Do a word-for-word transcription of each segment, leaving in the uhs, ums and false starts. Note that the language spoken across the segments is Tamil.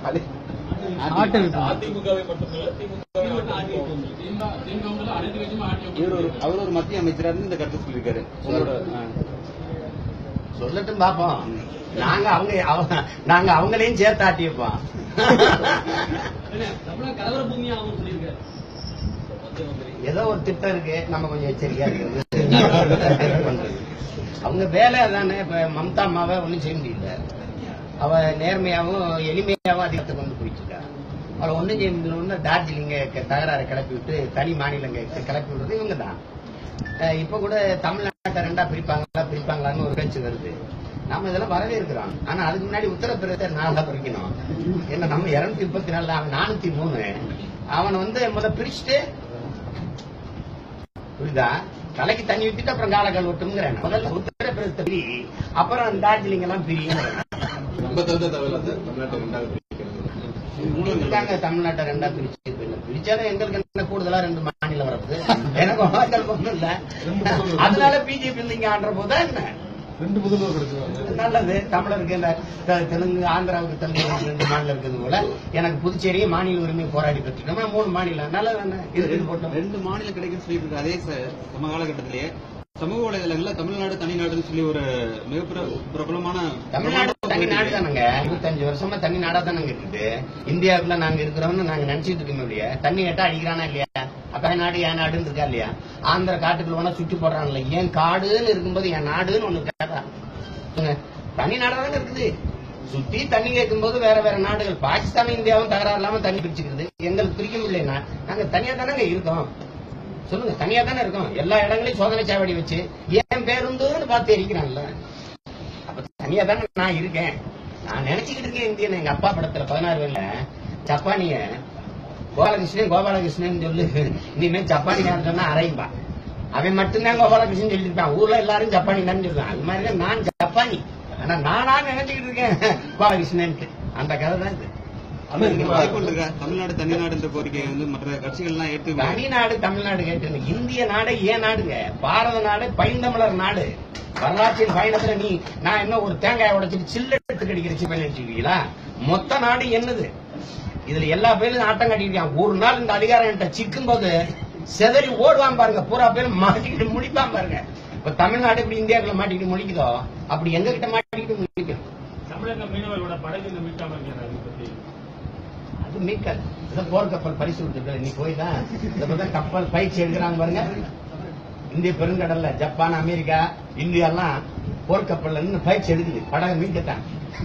அவர் ஒரு மத்திய அமைச்சராக இந்த கருத்து சொல்லியிருக்காரு. சொல்லட்டும் பாப்போம். நாங்க அவங்க நாங்க அவங்களையும் சேர்த்து ஆட்டியிருப்போம். ஏதோ ஒரு திட்டம் இருக்கு, நம்ம கொஞ்சம் எச்சரிக்கையா இருக்கிறது. அவங்க வேலை அதானே. இப்ப மம்தா அம்மாவை ஒன்றும் செய்ய முடியல. அவ நேர்மையாவும் எளிமையாவும் அதிகத்தை கொண்டு போயிட்டு இருக்கா. அவளை ஒன்றும் செய்ய முடியல. டார்ஜிலிங்க தகராறு கிளப்பி விட்டு தனி மாநிலங்க கிளப்பி விடுறது இவங்க தான். இப்ப கூட தமிழ்நாட்டை ரெண்டா பிரிப்பாங்களா பிரிப்பாங்களான்னு ஒரு பேச்சு வருது. நம்ம இதெல்லாம் வரவே இருக்கிறோம். ஆனா அதுக்கு முன்னாடி உத்தரப்பிரதேச நாலா பிரிக்கணும். ஏன்னா நம்ம இருநூத்தி முப்பத்தி நாலு அவன் நானூத்தி மூணு அவனை வந்து முதல்ல பிரிச்சுட்டு புரியுதா, தலைக்கு தண்ணி ஊத்திட்டு அப்புறம் காலக்கால் விட்டுங்கிறேன். முதல்ல உத்தரப்பிரதேச பிரி, அப்புறம் டார்ஜிலிங் எல்லாம் பிரியும். தமிழ்நாட்டை ரெண்டா பிரிச்சு பிரிச்சாதான் எங்களுக்கு என்ன கூடுதலா ரெண்டு மாநிலம் வரது. எனக்கு ஒன்றும் இல்ல. அதனால பிஜேபி இங்க ஆடுற போதா என்ன ரெண்டு முதல்வர் கிடைச்சிருவாங்க. நல்லது. தமிழருக்கு தெலுங்கு, ஆந்திராவுக்கு தெலுங்கு ரெண்டு மாநிலம் இருக்கிறது போல எனக்கு புதுச்சேரியை மாநில உரிமை போராடி பெற்றுட்டோம். மூணு மாநிலம் நல்லதானே. இது போட்டோம். ரெண்டு மாநிலம் கிடைக்கும் சொல்லிட்டு இருக்கு. அதே சம காலகட்டத்திலேயே சமூக வலைதளங்கள்ல தமிழ்நாடு தனிநாடுன்னு சொல்லி ஒரு மிக பிரபலமான தமிழ்நாடு தனிநாடு தானுங்க. இருபத்தஞ்சு வருஷமா தனிநாடா தானங்க இருக்குது. இந்தியாவுக்குள்ள நாங்க இருக்கிறோம்னு நாங்க நினைச்சிட்டு இருக்கோம் இல்லையா. தண்ணி கேட்டா அடிக்கிறானா இல்லையா. அப்ப நாடு என் நாடுன்னு இருக்கா இல்லையா. ஆந்திர காட்டுக்குள்ள வேணா சுற்றி போடுறாங்கல்ல. ஏன் காடுன்னு இருக்கும்போது என் நாடுன்னு ஒண்ணு கேட்டா தனி நாடா தானே இருக்குது. சுத்தி தண்ணி கேட்கும் போது வேற வேற நாடுகள் பாகிஸ்தானும் இந்தியாவும் தகராறு இல்லாம தண்ணி பிடிச்சுக்கிறது. எங்களுக்கு பிரிக்க முடியலன்னா நாங்க தனியா தானே இருக்கோம். சொல்லுங்க, தனியா தானே இருக்கும். எல்லா இடங்களையும் சோதனை சாவடி வச்சு ஏன் பேருந்துன்னு பார்த்து எரிக்கிறான்ல. அப்ப தனியா தானே நான் இருக்கேன். நான் நினைச்சுக்கிட்டு இருக்கேன் இந்தியன். எங்க அப்பா படத்துல பதினாறு வேல ஜப்பானிய கோபாலகிருஷ்ணன் கோபாலகிருஷ்ணன் சொல்லு, இனிமே ஜப்பானியான்னு சொன்னா அரையும்பா. அவன் மட்டும்தான் கோபாலகிருஷ்ணன் சொல்லிட்டு இருப்பான். ஊர்ல எல்லாரும் ஜப்பானி தான் சொல்லுவான். அது மாதிரி நான் ஜப்பானி. ஆனா நானா நினைச்சுக்கிட்டு இருக்கேன் கோபாலகிருஷ்ணன். அந்த கதை தான் இது. தமிழ்நாடு தனிநாடு என்ற கோரிக்கை வந்து மற்ற கட்சிகள்லாம் ஏற்று தனிநாடு தமிழ்நாடு கேட்டு இந்திய நாடு ஏன் நாடுங்க. பாரத நாடு பைந்தமிழர் நாடு. வரலாற்றின் பயணத்துல நீ நான் என்ன ஒரு தேங்காய் உடைச்சிட்டு சில்லெடுத்து கடிக்கிற நினைச்சுக்கிறீங்களா. மொத்த நாடு என்னது. இதுல எல்லா பேரும் ஆட்டம் கட்டிருக்கான். ஒரு நாள் இந்த அதிகாரம் என்கிட்ட சிக்கும் போது செதறி ஓடுவான் பாருங்க. பூரா பேரும் மாட்டிக்கிட்டு முடிப்பான் பாருங்க. இப்ப தமிழ்நாடு இப்படி இந்தியாவுக்குள்ள மாட்டிக்கிட்டு முடிக்குதோ அப்படி எங்க கிட்ட மாட்டிக்கிட்டு முடிக்கும். தமிழக மீனவர்களோட படகு மீட்காம அது மீட்கல். போர்க்கப்பல் பரிசு கொடுத்துருக்க நீ போய் தான் இதை கப்பல் பயிற்சி எடுக்கிறாங்க பாருங்க. இந்திய பெருங்கடல்ல ஜப்பான், அமெரிக்கா, இந்தியா எல்லாம் போர்க்கப்பல்ல இருந்து பயிற்சி எடுக்குது. படகு மீட்கத்தான்.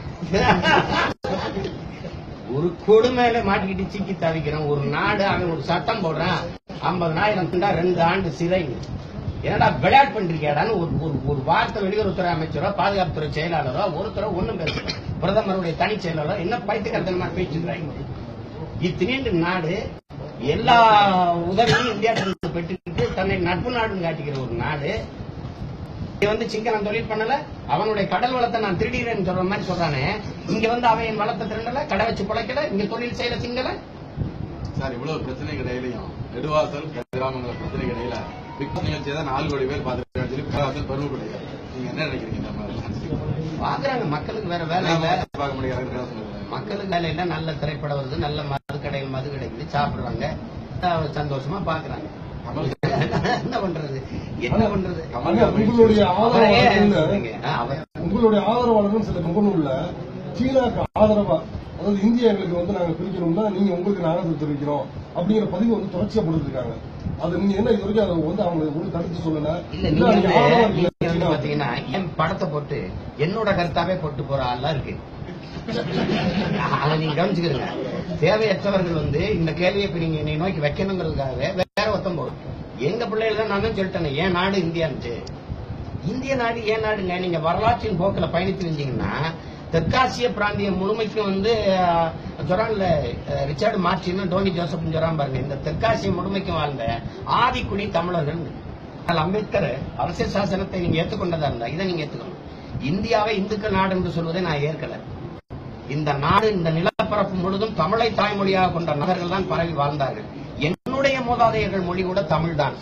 ஒரு கொடுமையில மாட்டிக்கிட்டு சிக்கி தவிக்கிறோம். ஒரு நாடு அவன் ஒரு சட்டம் போடுறான். ஐம்பதாயிரம் ரெண்டு ஆண்டு சிறை. என்னடா விளையாட்டு பண்றீங்கடான்னு ஒரு ஒரு வார்த்தை வெளியுறவுத்துறை அமைச்சரோ பாதுகாப்புத்துறை செயலாளரோ ஒருத்தரோ ஒண்ணும் பேசுறோம். பிரதமருடைய தனி செயலாளர் என்ன பைத்தியக்காரத்தனமா பேசிக்கிறாங்க. இத்தினீண்டு நாடு எல்லா உதவியும் இந்தியா பெற்றுக்கிட்டு தன்னை நட்பு நாடுன்னு காட்டிக்கிற ஒரு நாடு வந்து சிங்களம் தொழில் பண்ணல. அவனுடைய கடல் வளத்தை நான் திருடுகிறேன்னு சொல்ற மாதிரி சொல்றானே. இங்க வந்து அவன் வளத்தை திருடல, கடை வச்சு பிழைக்கல, இங்க தொழில் செய்யல சிங்கள. சார் இவ்வளவு பிரச்சனை கிடையிலையும் நெடுவாசல் கிராமங்கள் பிரச்சனை கிடையில பிக் நிகழ்ச்சியை தான் நாலு கோடி பேர் பார்த்துருக்காங்க. பருவ கிடையாது. நீங்க என்ன நினைக்கிறீங்க? பாக்குறாங்க மக்களுக்கு வேற வேலை இல்ல. பார்க்க முடியாது. மக்களுக்கு வேலை இல்ல. நல்ல திரைப்படம் வருது, நல்ல மது கடைகள் மது கிடைக்குது, சாப்பிடுறாங்க, சந்தோஷமா பாக்குறாங்க. என்ன பண்றது என்ன பண்றது? உங்களுடைய ஆதரவாளர்கள் உங்களுடைய ஆதரவாளர்கள் சில முகநூல்ல சீனாக்கு ஆதரவா, அதாவது இந்தியா எங்களுக்கு வந்து நாங்க பிரிக்கணும்னா நீங்க உங்களுக்கு நாங்க தெரிவிக்கிறோம் அப்படிங்கிற பதிவு வந்து தொடர்ச்சியா போட்டுருக்காங்க. அது நீங்க என்ன இது வரைக்கும் அதை வந்து அவங்க ஒரு தடுத்து சொல்லல. இல்ல நீங்க பாத்தீங்கன்னா என் படத்தை போட்டு என்னோட கருத்தாவே போட்டு போற ஆள்லாம் இருக்கு. அதை நீங்க கவனிச்சுக்கிறீங்க. தேவையற்றவர்கள் வந்து இந்த கேள்வியை இப்ப நீங்க என்னை நோக்கி வைக்கணுங்கிறதுக்காகவே வேற ஒருத்தம் போடும். எங்க பிள்ளைகள் நான் தான் சொல்லிட்டேன் ஏன் நாடு இந்தியான்ட்டு. இந்திய நாடு ஏன் நாடுங்க. நீங்க வரலாற்றின் போக்கில பயணித்து இருந்தீங்கன்னா தெற்காசிய பிராந்திய முழுமைக்கும் வந்து சொல்றாங்கல்ல ரிச்சர்டு மார்டின் டோனி ஜோசப் சொல்றான் பாருங்க. இந்த தெற்காசிய முழுமைக்கும் வாழ்ந்த ஆதிக்குடி தமிழர்கள். அம்பேத்கர் அரசியல் சாசனத்தை நீங்க ஏற்றுக்கொண்டதா இருந்தா இதை நீங்க ஏற்றுக்கணும். இந்தியாவை இந்துக்கள் நாடு என்று சொல்வதை நான் ஏற்கல. இந்த நாடு இந்த நிலப்பரப்பு முழுதும் தமிழை தாய்மொழியாக கொண்ட நகர்கள் தான் பரவி வாழ்ந்தார்கள். என்னுடைய மூதாதையர்கள் மொழி கூட தமிழ் தான்.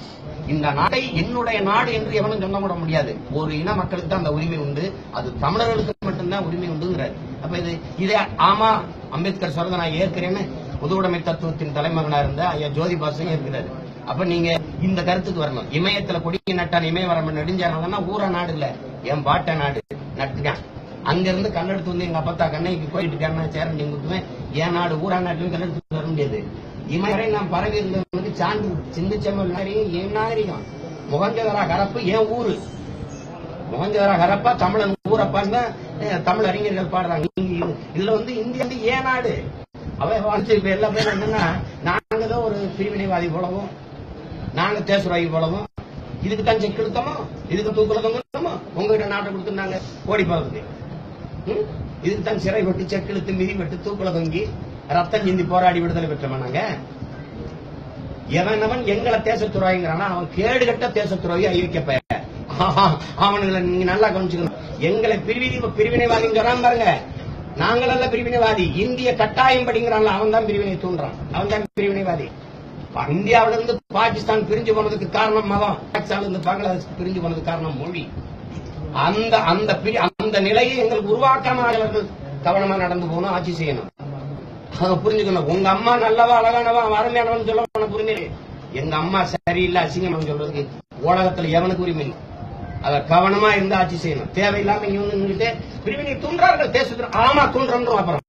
இந்த நாட்டை என்னுடைய நாடு என்று எவனும் சொல்ல கூட முடியாது. ஒரு இன மக்களுக்கு தான் அந்த உரிமை உண்டு, அது தமிழர்களுக்கு மட்டும்தான் உரிமை உண்டுங்கிறார். அப்ப இது இதே ஆமா அம்பேத்கர் சொல்றதை நான் ஏற்கிறேன்னு பொதுவுடைமை தத்துவத்தின் தலைமகனா இருந்த ஐயா ஜோதி பாசன் இருக்கிறாரு. அப்ப நீங்க இந்த கருத்துக்கு வரணும். இமயத்துல கொடிய நட்டான் இமயவரம் நெடுஞ்சானா ஊரா நாடு இல்ல, என் பாட்ட நாடு நட்டுக்கான். அங்க இருந்து கல்லெடுத்து வந்து எங்க அப்பத்தா கண்ணைக்கு போயிட்டு இருக்காருன்னா சேரண்டி குத்துவேன். என் நாடு ஊரா நாட்டுல கல்லெடுத்து வர முடியாது. இமயவரை நான் பரவி இருந்தவங்களுக்கு சான்று சிந்துச்செம்மல் நாகரிகம் என் நாகரிகம். முகஞ்சதரா கரப்பு என் ஊரு. முகஞ்சதரா கரப்பா தமிழன் ஊரப்பான்னு தான் தமிழ் அறிஞர்கள் பாடுறாங்க. இதுல வந்து இந்தியா வந்து ஏன் நாடு அவன் வாழ்த்து. இப்ப எல்லா பேரும் என்னன்னா நாங்க தான் ஒரு பிரிவினைவாதி போலவும் நாங்க தேசுராகி போலவும் இதுக்கு தான் செக் எடுத்தோமோ இதுக்கு தூக்குல தொங்கணுமோ உங்ககிட்ட நாட்டை கொடுத்துருந்தாங்க ஓடி போறதுக்கு. இதுக்கு தான் சிறை வெட்டு செக் எடுத்து மிதி வெட்டு தூக்குல தொங்கி ரத்தம் சிந்தி போராடி விடுதலை பெற்றோமா நாங்க? எவனவன் எங்களை தேசத்துறாய்ங்கிறானா அவன் கேடு கட்ட தேசத்துறாயி ஐக்கிய பெயர் அவனுங்களை நீங்க நல்லா கவனிச்சுக்கணும். எங்களை பிரிவினை பிரிவினைவாதின்னு சொல்றான் பாருங்க. நாங்களல்ல பிரிவினைவாதி, இந்திய கட்டாயம் படிங்கிறான்ல அவன் தான் பிரிவினை தூண்டுறான், அவன் தான் பிரிவினைவாதி. இந்தியாவில இருந்து பாகிஸ்தான் பிரிஞ்சு போனதுக்கு காரணம் மதம், பாகிஸ்தான்ல இருந்து பங்களாதேஷ் பிரிஞ்சு போனதுக்கு காரணம் மொழி. அந்த அந்த அந்த நிலையை எங்களுக்கு உருவாக்காம கவனமா நடந்து போகணும், ஆட்சி செய்யணும். புரிஞ்சுக்கணும். உங்க அம்மா நல்லவா அழகானவா அருமையானவன் சொல்ல உனக்கு உரிமை. எங்க அம்மா சரியில்லை அசிங்கமா சொல்றதுக்கு உலகத்துல எவனுக்கு உரிமை இல்லை. அத கவனமா இருந்து ஆட்சி செய்யணும். தேவையில்லாம இங்க வந்து பிரிவினை தூண்டுறார்கள் தேசத்துல. ஆமா தூண்டுறோம் அப்புறம்